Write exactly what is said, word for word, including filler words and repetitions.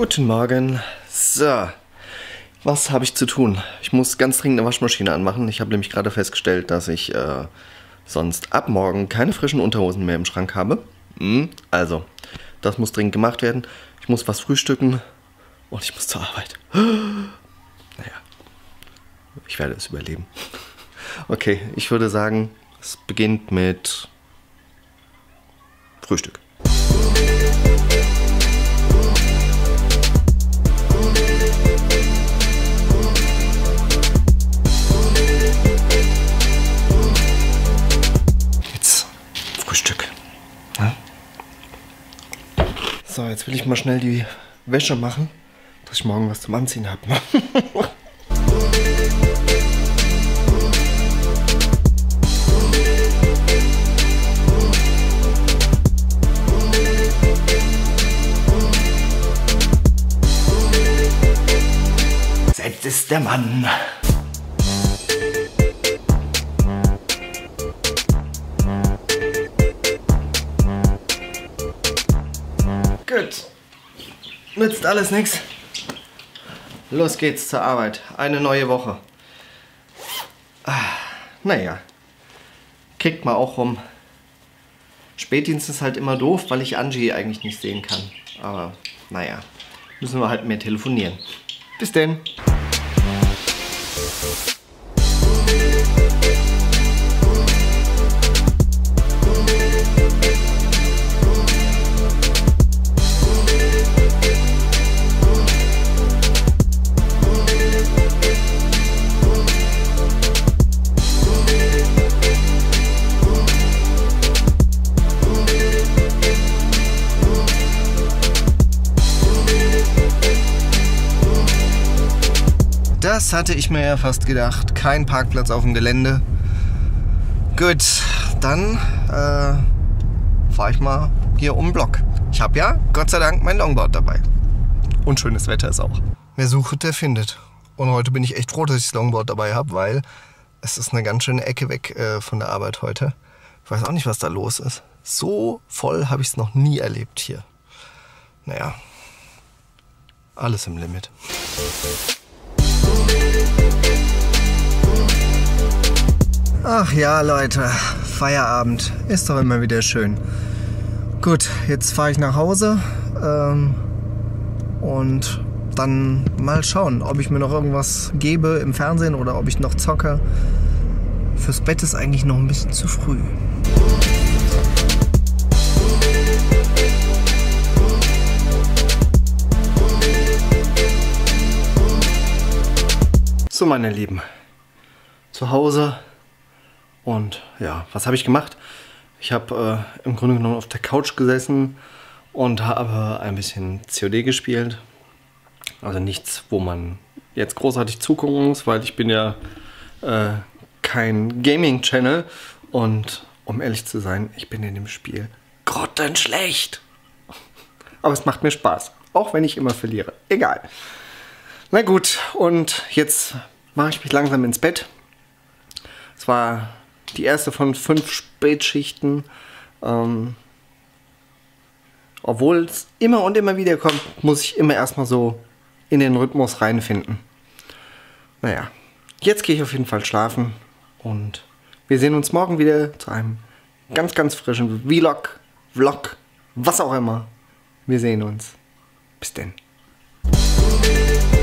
Guten Morgen. So, was habe ich zu tun? Ich muss ganz dringend eine Waschmaschine anmachen. Ich habe nämlich gerade festgestellt, dass ich äh, sonst ab morgen keine frischen Unterhosen mehr im Schrank habe. Hm, also, das muss dringend gemacht werden. Ich muss was frühstücken und ich muss zur Arbeit. Naja, ich werde es überleben. Okay, ich würde sagen, es beginnt mit Frühstück. Jetzt Frühstück. Ja? So, jetzt will ich mal schnell die Wäsche machen, dass ich morgen was zum Anziehen habe. Selbst ist der Mann. Gut. Nützt alles nichts. Los geht's zur Arbeit. Eine neue Woche. Ah, naja. Kriegt man auch rum. Spätdienst ist halt immer doof, weil ich Angie eigentlich nicht sehen kann. Aber naja, müssen wir halt mehr telefonieren. Bis denn. Das hatte ich mir ja fast gedacht. Kein Parkplatz auf dem Gelände. Gut, dann äh, fahre ich mal hier um den Block. Ich habe ja, Gott sei Dank, mein Longboard dabei. Und schönes Wetter ist auch. Wer sucht, der findet. Und heute bin ich echt froh, dass ich das Longboard dabei habe, weil es ist eine ganz schöne Ecke weg äh, von der Arbeit heute. Ich weiß auch nicht, was da los ist. So voll habe ich es noch nie erlebt hier. Naja, alles im Limit. Ach ja, Leute, Feierabend ist doch immer wieder schön. Gut, jetzt fahre ich nach Hause ähm, und dann mal schauen, ob ich mir noch irgendwas gebe im Fernsehen oder ob ich noch zocke. Fürs Bett ist eigentlich noch ein bisschen zu früh. So, meine Lieben, zu Hause. Und ja, was habe ich gemacht? Ich habe äh, im Grunde genommen auf der Couch gesessen und habe ein bisschen C O D gespielt. Also nichts, wo man jetzt großartig zugucken muss, weil ich bin ja äh, kein Gaming-Channel. Und um ehrlich zu sein, ich bin in dem Spiel grottenschlecht. Aber es macht mir Spaß, auch wenn ich immer verliere. Egal. Na gut, und jetzt mache ich mich langsam ins Bett. Es war die erste von fünf Spätschichten. Ähm, obwohl es immer und immer wieder kommt, muss ich immer erstmal so in den Rhythmus reinfinden. Naja, jetzt gehe ich auf jeden Fall schlafen und wir sehen uns morgen wieder zu einem ganz, ganz frischen Vlog, Vlog, was auch immer. Wir sehen uns. Bis denn.